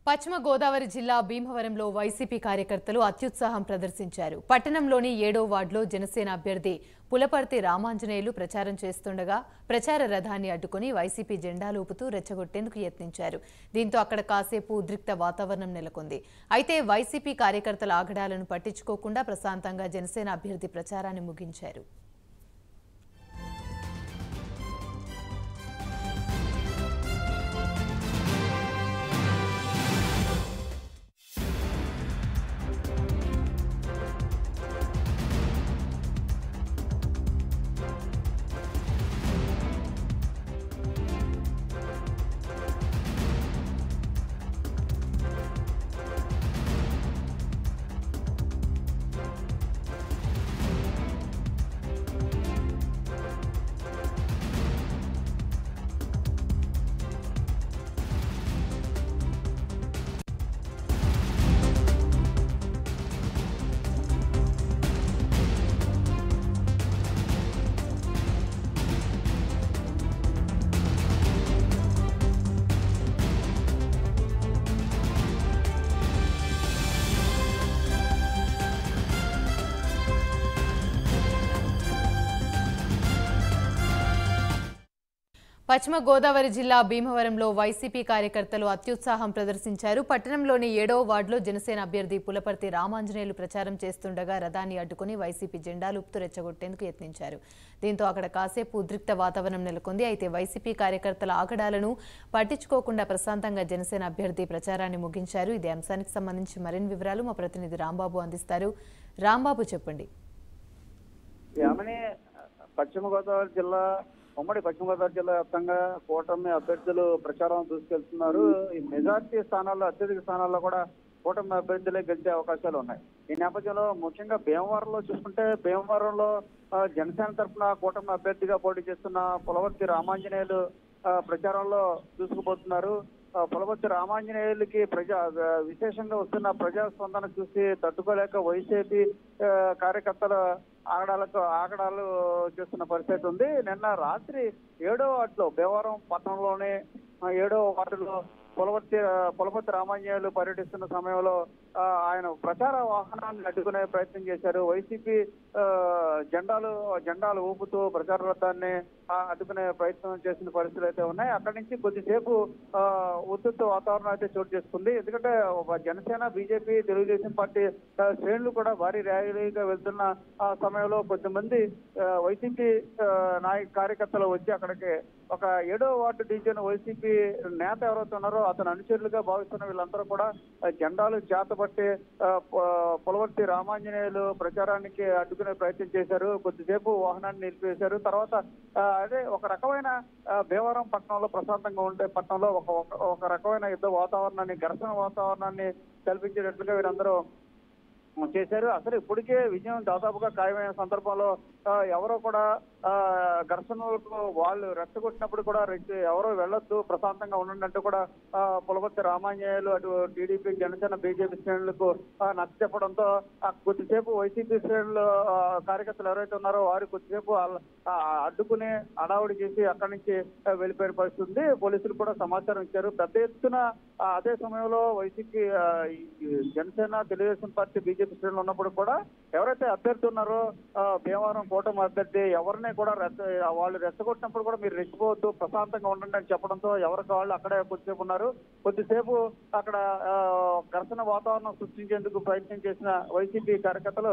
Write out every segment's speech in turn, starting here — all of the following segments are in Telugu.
పశ్చిమ గోదావరి జిల్లా భీమవరంలో వైసీపీ కార్యకర్తలు అత్యుత్సాహం ప్రదర్శించారు. పట్టణంలోని 7వ వార్డులో జనసేన అభ్యర్థి పులపర్తి రామాంజనేయులు ప్రచారం చేస్తుండగా ప్రచార రథాన్ని అడ్డుకుని వైసీపీ జెండాలు ఊపుతూ రెచ్చగొట్టేందుకు యత్నించారు. దీంతో అక్కడ కాసేపు ఉద్రిక్త వాతావరణం నెలకొంది. అయితే వైసీపీ కార్యకర్తల ఆగడాలను పట్టించుకోకుండా ప్రశాంతంగా జనసేన అభ్యర్థి ప్రచారాన్ని ముగించారు. పశ్చిమ గోదావరి జిల్లా భీమవరంలో వైసీపీ కార్యకర్తలు అత్యుత్సాహం ప్రదర్శించారు. పట్టణంలోని 7వ వార్డులో జనసేన అభ్యర్థి పులపర్తి రామాంజనేయులు ప్రచారం చేస్తుండగా రథాన్ని అడ్డుకుని వైసీపీ జెండాలు ఊపుతూ రెచ్చగొట్టేందుకు యత్నించారు. దీంతో అక్కడ కాసేపు ఉద్రిక్త వాతావరణం నెలకొంది. అయితే వైసీపీ కార్యకర్తల ఆగడాలను పట్టించుకోకుండా ప్రశాంతంగా జనసేన అభ్యర్థి ప్రచారాన్ని ముగించారు. ఇదే అంశానికి సంబంధించి మరిన్ని వివరాలు మా ప్రతినిధి రాంబాబు అందిస్తారు. రాంబాబు, చెప్పండి. పశ్చిమ గోదావరి జిల్లా ఉమ్మడి పశ్చిమ గోదావరి జిల్లా వ్యాప్తంగా కూటమి అభ్యర్థులు ప్రచారం దూసుకెళ్తున్నారు. ఈ మెజార్టీ స్థానాల్లో, అత్యధిక స్థానాల్లో కూడా కూటమి అభ్యర్థులే గెలిచే అవకాశాలు ఉన్నాయి. ఈ నేపథ్యంలో ముఖ్యంగా భీమవరంలో చూసుకుంటే, భీమవరంలో జనసేన తరఫున కూటమి అభ్యర్థిగా పోటీ చేస్తున్న పులపర్తి రామాంజనేయులు ప్రచారంలో దూసుకుపోతున్నారు. పులపర్తి రామాంజనేయులకి విశేషంగా వస్తున్న ప్రజాస్పందన చూసి తట్టుకోలేక వైసీపీ కార్యకర్తల ఆగడాలు చేస్తున్న పరిస్థితి ఉంది. నిన్న రాత్రి 7వ వార్డులో, భీమవరం పట్టణంలోనే 7వ వార్డులో పులపర్తి రామాంజనేయులు పర్యటిస్తున్న సమయంలో ఆయన ప్రచార వాహనాన్ని అడ్డుకునే ప్రయత్నం చేశారు. వైసీపీ జెండాలు ఊపుతూ ప్రచార రథాన్ని అడ్డుకునే ప్రయత్నం చేసిన పరిస్థితులు అయితే ఉన్నాయి. అక్కడి నుంచి కొద్దిసేపు ఉద్రిక్త వాతావరణం అయితే చోటు చేసుకుంది. ఎందుకంటే జనసేన, బీజేపీ, తెలుగుదేశం పార్టీ శ్రేణులు కూడా భారీ ర్యాలీగా వెళ్తున్న సమయంలో కొంతమంది వైసీపీ కార్యకర్తలు వచ్చి అక్కడికి ఒక 7వ వార్డు డివిజన్ వైసీపీ నేత ఎవరైతే ఉన్నారో అతను అనుచరులుగా భావిస్తున్న వీళ్ళందరూ కూడా జెండాలు చేతబట్టి పులపర్తి రామాంజనేయులు ప్రచారానికి అడ్డుకునే ప్రయత్నం చేశారు. కొద్దిసేపు వాహనాన్ని నిలిపివేశారు. తర్వాత అదే ఒక రకమైన భీమవరం పట్టణంలో, ప్రశాంతంగా ఉండే పట్టణంలో ఒక రకమైన యుద్ధ వాతావరణాన్ని, ఘర్షణ వాతావరణాన్ని కల్పించేటట్లుగా వీరందరూ చేశారు. అసలు ఇప్పటికే విజయం దాదాపుగా ఖాయమైన సందర్భంలో ఎవరో కూడా ఘర్షణలకు వాళ్ళు రెచ్చగొట్టినప్పుడు కూడా ఎవరో వెళ్ళొద్దు, ప్రశాంతంగా ఉండండి అంటూ కూడా పులపర్తి రామాంజనేయులు అటు టీడీపీ, జనసేన, బీజేపీ శ్రేణులకు నచ్చ చెప్పడంతో కొద్దిసేపు వైసీపీ శ్రేణులు కార్యకర్తలు ఎవరైతే ఉన్నారో వారు కొద్దిసేపు అడ్డుకుని హడావుడి చేసి అక్కడి నుంచి వెళ్ళిపోయిన పరిస్థితి ఉంది. పోలీసులు కూడా సమాచారం ఇచ్చారు. పెద్ద ఎత్తున అదే సమయంలో YCP, Janasena, Telugu Desam party, BJP శ్రేణులు ఉన్నప్పుడు కూడా ఎవరైతే అభ్యర్థి ఉన్నారో భీమవరం కూటమి అభ్యర్థి ఎవరిని కూడా వాళ్ళు రెచ్చగొట్టినప్పుడు కూడా మీరు రెచ్చిపోవద్దు, ప్రశాంతంగా ఉండండి అని చెప్పడంతో ఎవరికి వాళ్ళు అక్కడే కొద్దిసేపు ఉన్నారు. కొద్దిసేపు అక్కడ ఘర్షణ వాతావరణం సృష్టించేందుకు ప్రయత్నం చేసిన వైసీపీ కార్యకర్తలు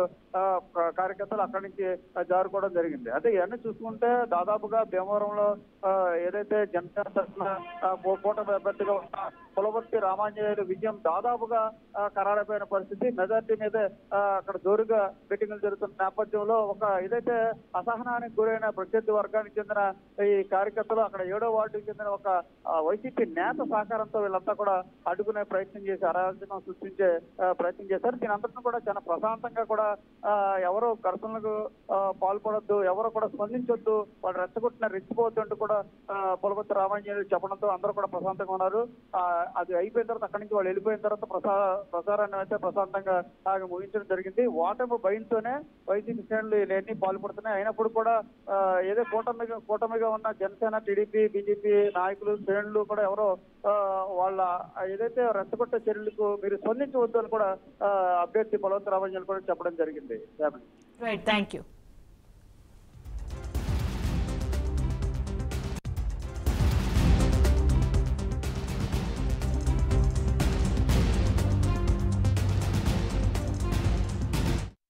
అక్కడి నుంచి జారుకోవడం జరిగింది. అదే ఇవన్నీ చూసుకుంటే దాదాపుగా భీమవరంలో ఏదైతే జనసేన తరఫున కూటమి అభ్యర్థిగా ఉన్న పులపర్తి రామాంజనేయులు విజయం దాదాపుగా ఖరారైపోయిన పరిస్థితి. మెజార్టీ మీదే అక్కడ జోరుగా మీటింగులు జరుగుతున్న నేపథ్యంలో ఏదైతే అసహనానికి గురైన ప్రత్యర్థి వర్గానికి చెందిన ఈ కార్యకర్తలు అక్కడ 7వ వార్డుకి చెందిన ఒక వైసీపీ నేత సహకారంతో వీళ్ళంతా కూడా అడ్డుకునే ప్రయత్నం చేసి అరాజకం సృష్టించే ప్రయత్నం చేశారు. దీని అంతటిని కూడా చాలా ప్రశాంతంగా కూడా ఎవరో ఘర్షణలకు పాల్పడొద్దు, ఎవరో కూడా స్పందించొద్దు, వాళ్ళు రెచ్చగొట్టిన రెచ్చిపోవద్దు అంటూ కూడా పులపర్తి రామాంజనేయులు చెప్పడంతో అందరూ కూడా ప్రశాంతంగా ఉన్నారు. అది అయిపోయిన తర్వాత అక్కడి నుంచి వాళ్ళు వెళ్ళిపోయిన తర్వాత ప్రసారాన్ని అయితే ప్రశాంతంగా ముగించడం జరిగింది. ఓటమి భయంతోనే వైసీపీ శ్రేణులు ఇవన్నీ పాల్పడుతున్నాయి. అయినప్పుడు కూడా ఏదో కూటమిగా ఉన్న జనసేన, టీడీపీ, బీజేపీ నాయకులు, శ్రేణులు కూడా ఎవరో వాళ్ళ ఏదైతే రెచ్చగొట్టే చర్యలకు మీరు స్పందించవద్దు అని కూడా అభ్యర్థి బలవంత రామజన్ కూడా చెప్పడం జరిగింది. Right, thank you.